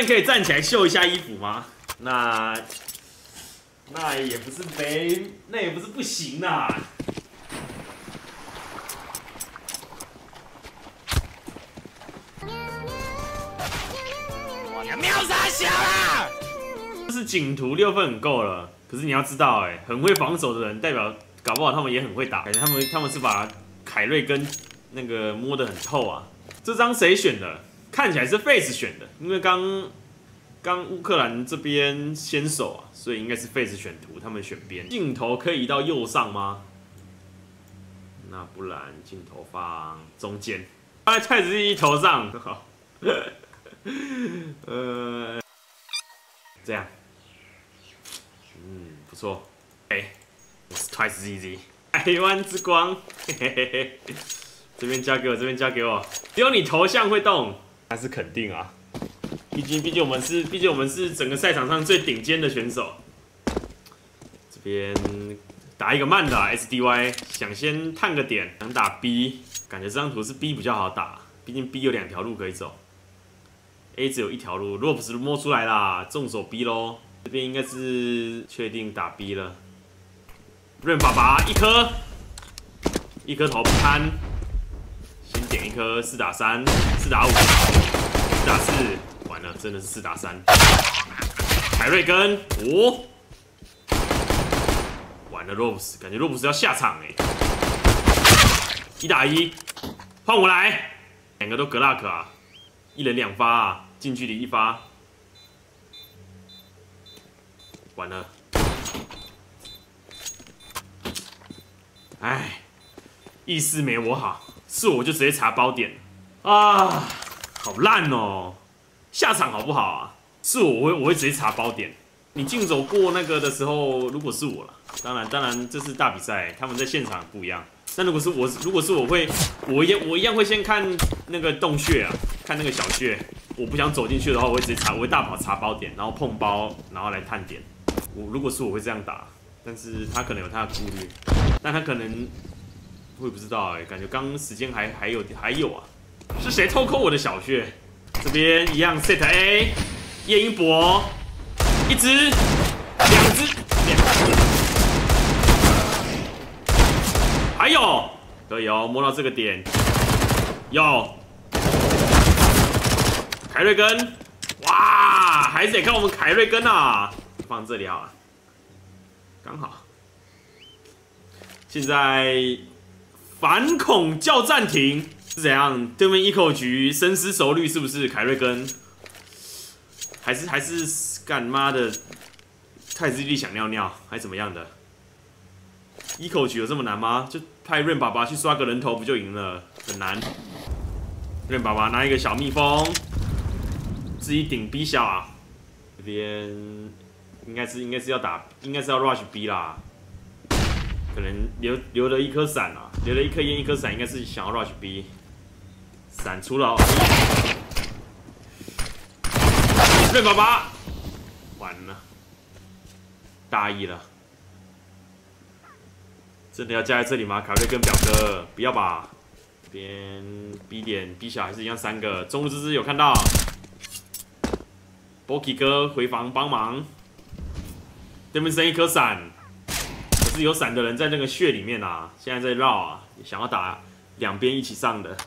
在可以站起来秀一下衣服吗？那也不是那也不是不行啊。 你喵啥小啦？ 就是警图6分很够了，可是你要知道，很会防守的人，代表搞不好他们也很会打，感觉他们是把凯瑞跟那个摸得很透啊。这张谁选的？看起来是 Face 选的，因为刚乌克兰这边先手啊，所以应该是 Face 选图，他们选边。镜头可以移到右上吗？那不然镜头放中间，放在蔡子毅头上，好，这样，不错。我是 Twice ZZ， 台湾之光，嘿嘿嘿嘿，这边交给我，这边交给我，只有你头像会动，那是肯定啊。毕竟我们是整个赛场上最顶尖的选手。这边打一个慢的SDY， 想先探个点，想打 B， 感觉这张图是 B 比较好打，毕竟 B 有2条路可以走 ，A 只有1条路。Robs 摸出来啦，重手 B 咯。这边应该是确定打 B 了。润爸爸一颗头不贪，先点1颗4打3、4打5、4打4。完了，真的是4打3。凯瑞根完了 ，Robs 感觉 Robs 要下场1打1，换我来，2个都格拉克啊，1人2发啊，近距离1发，完了，意识没我好，是我就直接查包点啊，好烂哦。下场好不好啊？是我会直接查包点。你竞走过那个的时候，如果是我了，当然这是大比赛，他们在现场不一样。但如果是我会，我一样会先看那个洞穴啊，看那个小穴。我不想走进去的话，我会直接查，我会大跑查包点，然后碰包，然后来探点。如果是我会这样打，但是他可能有他的顾虑，但他可能我也不知道感觉刚时间还有啊，是谁偷抠我的小穴？这边一样 set A， 叶英博，1只，2只，还有可以哦，摸到这个点，有凯瑞根，哇，还是得看我们凯瑞根啊，放这里好了，刚好。现在反恐叫暂停。是怎样？对面Eco局深思熟虑，是不是凯瑞根？还是干妈的太子弟想尿尿，还是怎么样的？Eco局有这么难吗？就派润爸爸去刷个人头不就赢了？很难。润爸爸拿一个小蜜蜂，自己顶 B 小啊。这边应该是要打，应该是要 rush B 啦。可能留了1颗伞啊，留了1颗烟1颗伞，应该是想要 rush B。闪出了，润爸爸，完了，大意了，真的要加在这里吗？凯瑞跟表哥，不要吧。这边 B 点 B 小还是一样3个，中路之之有看到 ，Boki 哥回防帮忙，对面剩1颗伞，可是有伞的人在那个穴里面啊，现在在绕啊，想要打2边一起上的。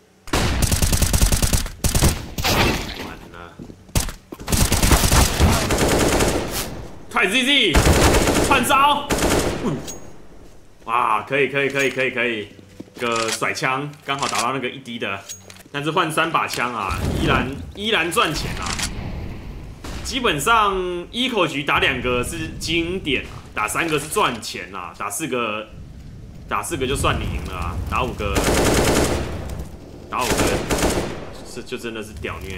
快 ZZ 串招，哇，可以，个甩枪刚好打到那个1滴的，但是换3把枪啊，依然赚钱啊。基本上Eco局打2个是经典啊，打3个是赚钱啊，打4个就算你赢了啊，打5个就真的是屌虐。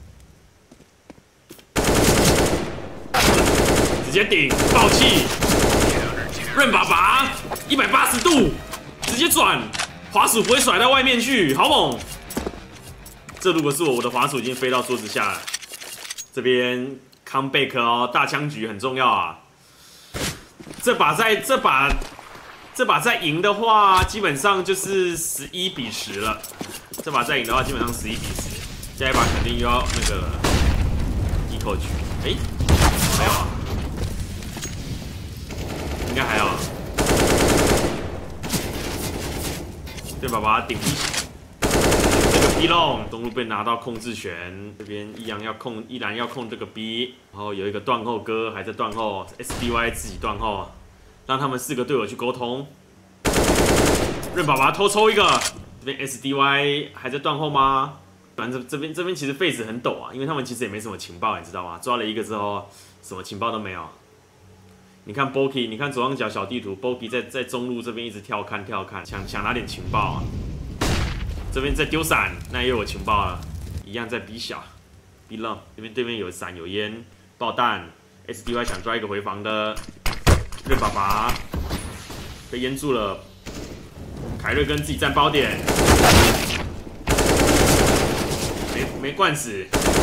直接顶爆气，润爸爸180度直接转，滑鼠不会甩到外面去，好猛！这如果是我的滑鼠已经飞到桌子下了。这边 comeback 哦，大枪局很重要啊。这把再赢的话，基本上就是11比10了。这把再赢的话，基本上11比10。下一把肯定又要那个了。 扣局。哎，没有啊，应该还好。对，爸爸顶一这个 B 龙，中路被拿到控制权，这边依然要控这个 B， 然后有一个断后哥还在断后 ，SDY 自己断后，让他们4个队友去沟通。任爸爸偷抽一个，这边 SDY 还在断后吗？反正这边其实phase很陡啊，因为他们其实也没什么情报，你知道吗？抓了一个之后，什么情报都没有。你看 Boki， 你看左上角小地图 ，Boki 在中路这边一直跳看，想拿点情报啊。这边在丢伞，那也有情报了，一样在 B 小 B 浪，这边对面有伞有烟爆弹 ，SDY 想抓一个回防的，任爸爸被淹住了，凯瑞跟自己占包点。没灌死，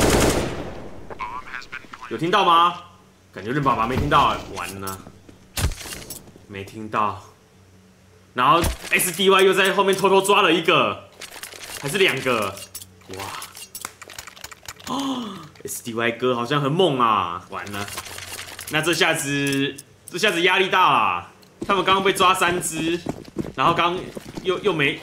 有听到吗？感觉任爸爸没听到，完了，没听到。然后 SDY 又在后面偷偷抓了一个，还是2个，哇！哦 ，SDY 哥好像很猛啊，完了，那这下子压力大了。他们刚刚被抓3只，然后刚又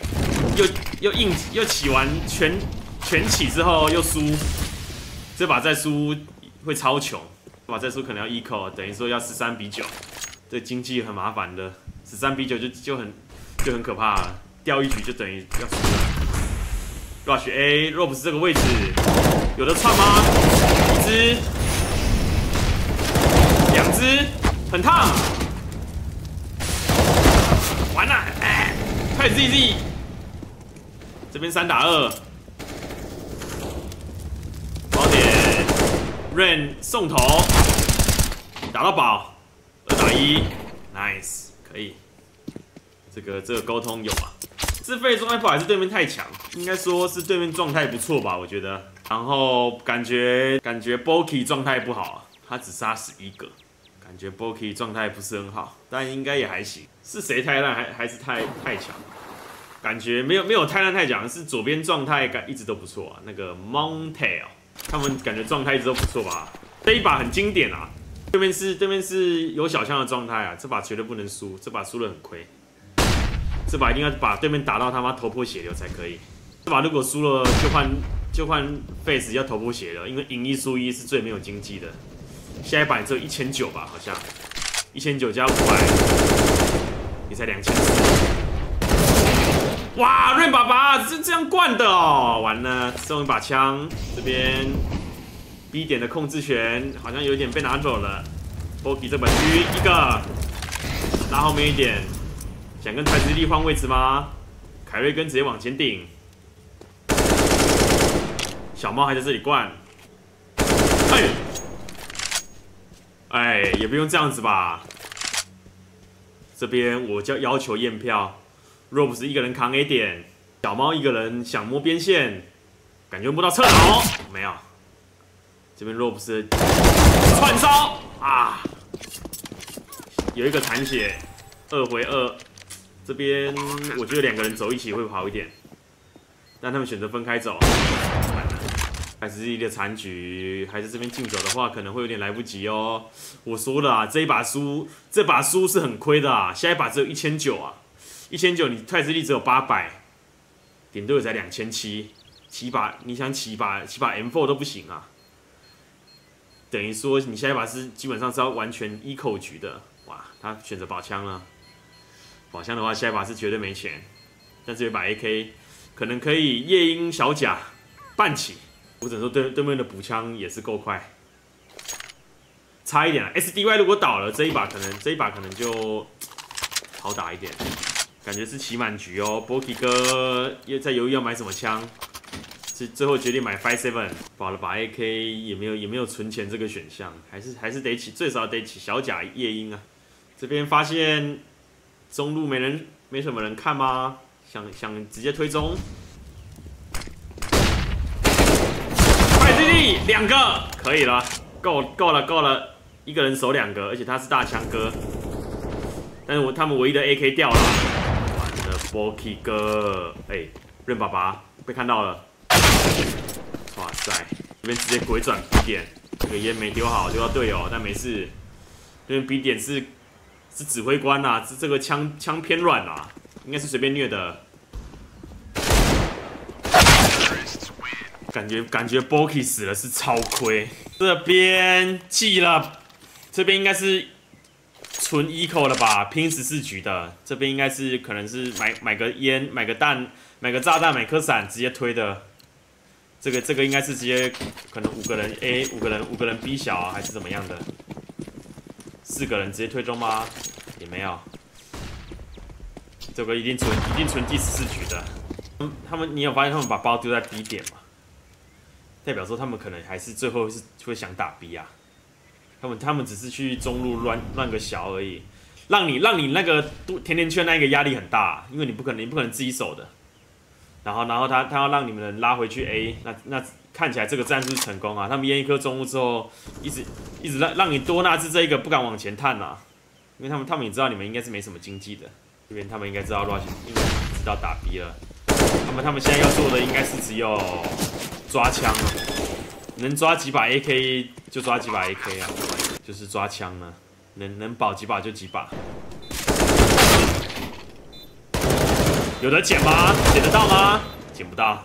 起完全起之后又输，这把再输会超穷，这把再输可能要eco，等于说要13比9，这经济很麻烦的，13比9就很可怕了，掉一局就等于要输了。Rush A Robes 这个位置有的串吗？1只，2只，很烫，完了，快 ZZ， 这边3打2。Rain 送头，打到宝，2打1 ，nice， 可以。这个沟通有啊。自费状态不好还是对面太强？应该说是对面状态不错吧，我觉得。然后感觉 Boki 状态不好，他只杀11个，感觉 Boki 状态不是很好，但应该也还行。是谁太烂还是太强？感觉没有太烂太强，是左边状态一直都不错啊。那个 Montail。他们感觉状态一直都不错吧？这一把很经典啊！对面是有小枪的状态啊，这把绝对不能输，这把输了很亏。这把一定要把对面打到他妈头破血流才可以。这把如果输了就换 face 要头破血流，因为赢1输1是最没有经济的。下一把只有1900吧，好像1900加500，也才2400。哇，润爸爸是这样灌的哦！完了，送一把枪，这边 B 点的控制权好像有点被拿走了。Boki 这本区一个，拉后面一点，想跟太子力换位置吗？凯瑞根直接往前顶，小猫还在这里灌。哎，也不用这样子吧。这边我就要求验票。Robes 一个人扛 A 点，小猫一个人想摸边线，感觉摸到侧脑，没有。这边 Robes 串烧啊，有一个残血，2回2。这边我觉得2个人走一起会好一点，但他们选择分开走。还是一个残局，还是这边竞走的话，可能会有点来不及哦。我说了啊，这把输是很亏的啊，下一把只有1900啊。1900，你太子力只有800，点队友才2700，你想起把 M4 都不行啊。等于说你下一把是基本上是要完全eco局的，哇，他选择宝枪了。宝枪的话，下一把是绝对没钱，但是有一把 AK 可能可以夜鹰小甲半起。我只能说对面的补枪也是够快，差一点了。SDY 如果倒了，这一把可能就好打一点。感觉是起满局哦 ，Boki 哥也在犹豫要买什么枪，最后决定买 5.7， 保了把 AK 也没有存钱这个选项，还是得起，最少得起小甲夜鹰啊。这边发现中路没什么人看吗？想直接推中，快之力2个可以了，够了，一个人守2个，而且他是大枪哥，但是他们唯一的 AK 掉了。Boki 哥，任爸爸被看到了，哇塞，这边直接鬼转 B 点， 个烟没丢好，丢到队友，但没事。因为 B 点是指挥官呐、这个枪偏软啦、应该是随便虐的。感觉 Boki 死了是超亏。这边记了，这边应该是纯 eco 了吧？拼14局的，这边应该是可能是买个烟、买个弹、买个炸弹、买颗伞直接推的。这个应该是直接可能5个人 A， 5个人 B 小啊，还是怎么样的？4个人直接推中吗？也没有。这个一定存第14局的。你有发现他们把包丢在 B 点吗？代表说他们可能还是最后是会想打 B 啊。他们只是去中路乱个小而已，让你那个甜甜圈那个压力很大，因为你不可能自己守的。然后他要让你们拉回去 A， 那看起来这个战术是成功啊！他们淹一颗中路之后，一直让你多纳兹这一个不敢往前探啊，因为他们也知道你们应该是没什么经济的，这边他们应该知道应该知道打 B 了。他们现在要做的应该是只有抓枪了，能抓几把 AK 就抓几把 AK 啊，就是抓枪了，能保几把就几把。有得捡吗？捡得到吗？捡不到。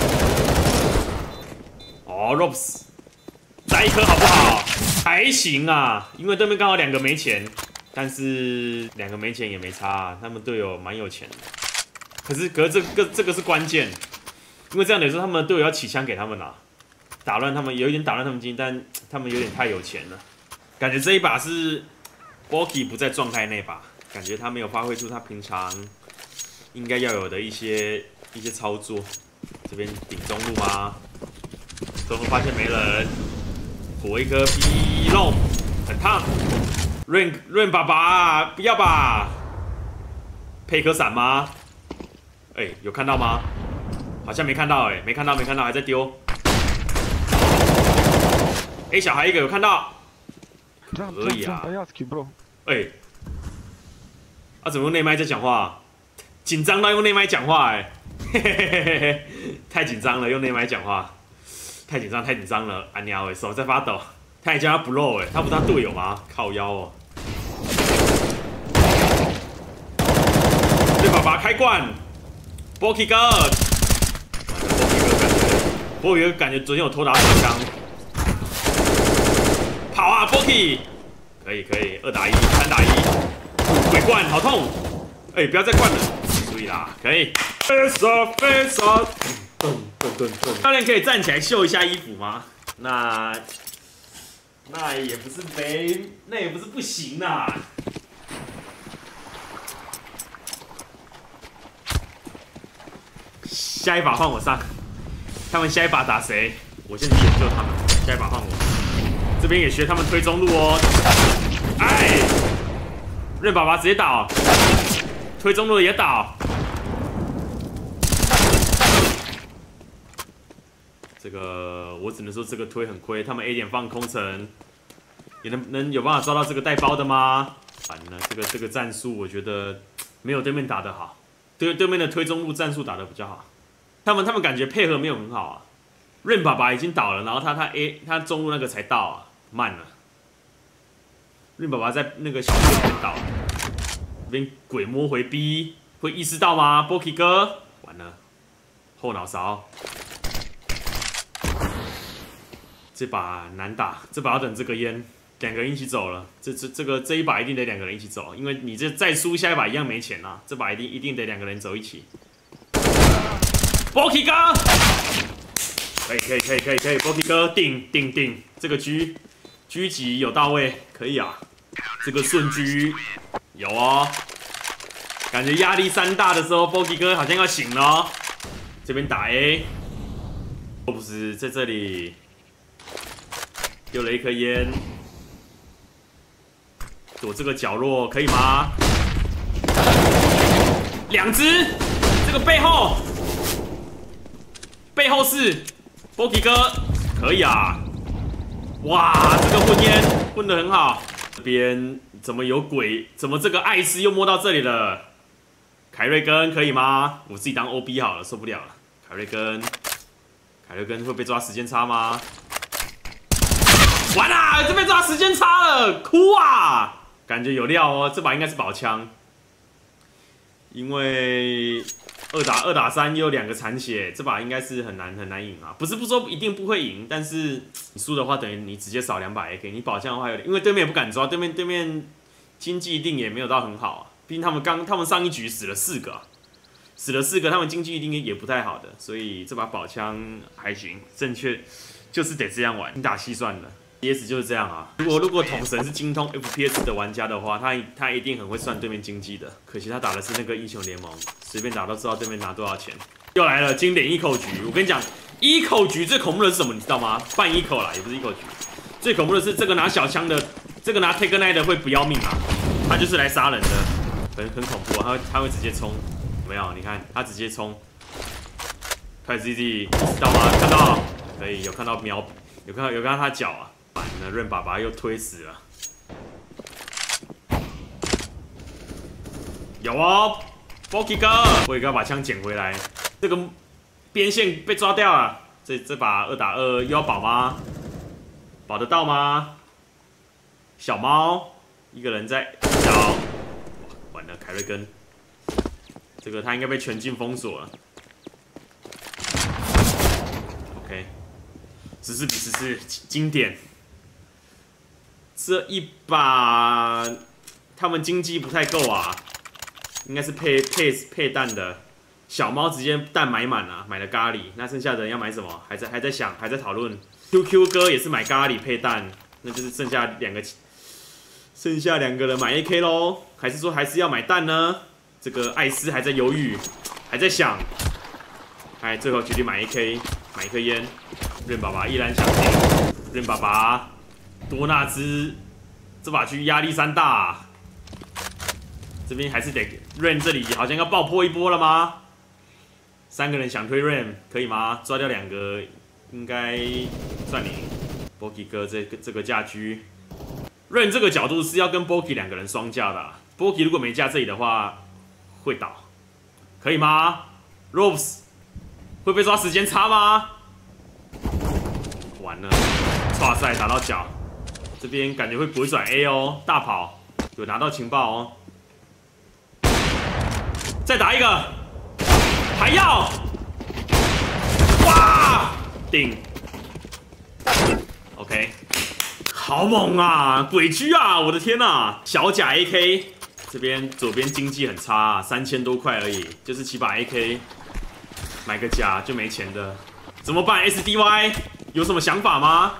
哦 ，Robs， 来一颗好不好？还行啊，因为对面刚好2个没钱，但是2个没钱也没差啊，他们队友蛮有钱的。可是这个是关键，因为这样等于说他们的队友要起枪给他们啦，打乱他们，有一点打乱他们经济，但他们有点太有钱了。感觉这一把是 Boki 不在状态那把，感觉他没有发挥出他平常应该要有的一些操作。这边顶中路吗？中路发现没人，火一颗 B 肉，很烫。润爸爸，不要吧？配一颗伞吗？有看到吗？好像没看到没看到，还在丢。小孩一个有看到，可以啊。怎么用内麦在讲话？紧张到用内麦讲话太紧张了，用内麦讲话，太紧张了，安鸟手在发抖，他还叫他不漏他不是他队友吗？靠腰哦。对爸爸开罐。Boki 哥，Boki 哥感觉昨天有偷打手枪，跑啊 Boki， 可以2打1、3打1，鬼灌好痛，不要再灌了，注意啦，可以。教练可以站起来秀一下衣服吗？那也不是不行啊。下一把换我上，他们下一把打谁？我先去研究他们。下一把换我，这边也学他们推中路哦。润爸爸直接倒，推中路的也倒。这个我只能说这个推很亏，他们 A 点放空城，也能有办法抓到这个带包的吗？反正这个战术我觉得没有对面打得好，对面的推中路战术打得比较好。他们感觉配合没有很好啊。润爸爸已经倒了，然后他中路那个才到啊，慢了。润爸爸在那个小队里面倒，这边鬼摸回 B， 会意识到吗 ？Boki 哥，完了，后脑勺。这把难打，这把要等这个烟，2个人一起走了。这一把一定得2个人一起走，因为你这再输下一把一样没钱啊。这把一定得2个人走一起。Boki 哥，可以 ，Boki 哥定，这个狙击有到位，可以啊。这个顺狙有哦，感觉压力山大的时候 ，Boki 哥好像要醒了哦。这边打 A， 不是在这里丢了一颗烟，躲这个角落可以吗？2只，这个背后是 Boki 哥，可以啊！哇，这个混烟混得很好。这边怎么有鬼？怎么这个艾斯又摸到这里了？凯瑞根可以吗？我自己当 OB 好了，受不了了。凯瑞根会被抓时间差吗？ 抓时间差了，哭啊！感觉有料哦，这把应该是宝枪，因为2打3又有2个残血，这把应该是很难赢啊。不是不说一定不会赢，但是你输的话等于你直接少200 AK。你宝枪的话有点，因为对面也不敢抓，对面经济一定也没有到很好啊。毕竟他们上一局死了4个、啊，他们经济一定也不太好的，所以这把宝枪还行，正确就是得这样玩，精打细算的。PS 就是这样啊。如果统神是精通 FPS 的玩家的话，他一定很会算对面经济的。可惜他打的是那个英雄联盟，随便打都知道对面拿多少钱。又来了经典eco局，我跟你讲，eco局最恐怖的是什么？你知道吗？半eco啦，也不是eco局。最恐怖的是这个拿小枪的，这个拿 Take Knight 的会不要命啊！他就是来杀人的，很恐怖啊！他会直接冲，有没有？你看他直接冲，快 ZZ 知道吗？看到可以有看到瞄，有看到他脚啊！完了，润爸爸又推死了。有哦 ，Boki 哥，我也要把枪捡回来。这个边线被抓掉了，这把2打2又要保吗？保得到吗？小猫一个人在找，完了，凯瑞根，这个他应该被全境封锁了。OK， 14比14，经典。这一把他们经济不太够啊，应该是配弹的。小猫直接蛋买满了，买了咖喱。那剩下的人要买什么？还在想，还在讨论。QQ 哥也是买咖喱配蛋，那就是剩下2个人买 AK 咯，还是说还是要买蛋呢？这个艾斯还在犹豫，还在想。哎，最后决定买 AK， 买一颗烟。润爸爸依然想听。润爸爸。多纳兹这把狙压力山大、啊，这边还是得 Rain 这里好像要爆破一波了吗？3个人想推 Rain 可以吗？抓掉2个应该算你。Boki 哥这个架狙 ，Rain 这个角度是要跟 Boki 2个人双架的、啊。Boki 如果没架这里的话会倒，可以吗 ？Robes 会被抓时间差吗？完了，哇塞，打到脚。这边感觉会鬼转 A 哦，大跑有拿到情报哦，再打一个，还要，哇，顶 ，OK， 好猛啊，鬼狙啊，我的天啊，小甲 AK 这边左边经济很差、啊，3000多块而已，就是起把 AK 买个甲就没钱的，怎么办 ？SDY 有什么想法吗？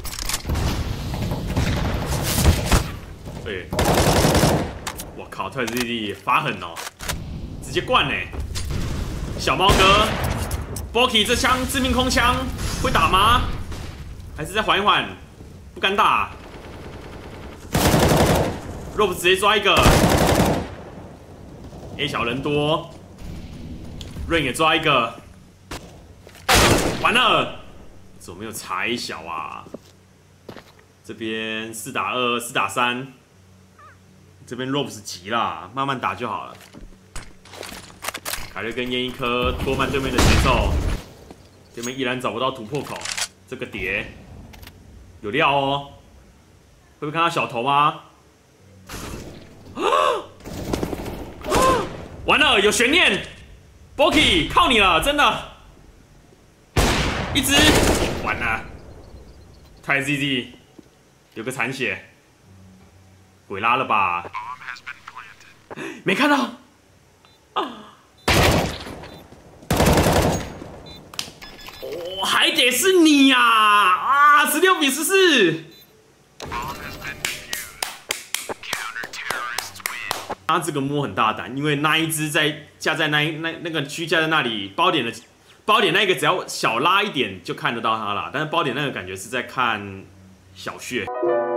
对，我靠，特 ZD 发狠哦，直接灌呢！小猫哥 ，Boki 这枪致命空枪会打吗？还是再缓一缓？不敢打。Rob 直接抓一个 ，A 小人多 ，Rain 也抓一个，完了，怎么没有查 A 小啊？这边4打2、4打3。这边 Robes 急啦，慢慢打就好了。凯瑞跟烟一颗拖慢对面的节奏，对面依然找不到突破口。这个碟有料哦，会不会看到小头吗？完了，有悬念 ，Boki 靠你了，真的，一只完了，太 ZZ 有个残血。鬼拉了吧？没看到啊！哦，还得是你呀！啊，16比14。他这个摸很大胆，因为那一只架在那个区架在那里，包点那个只要小拉一点就看得到他了，但是包点那个感觉是在看小穴。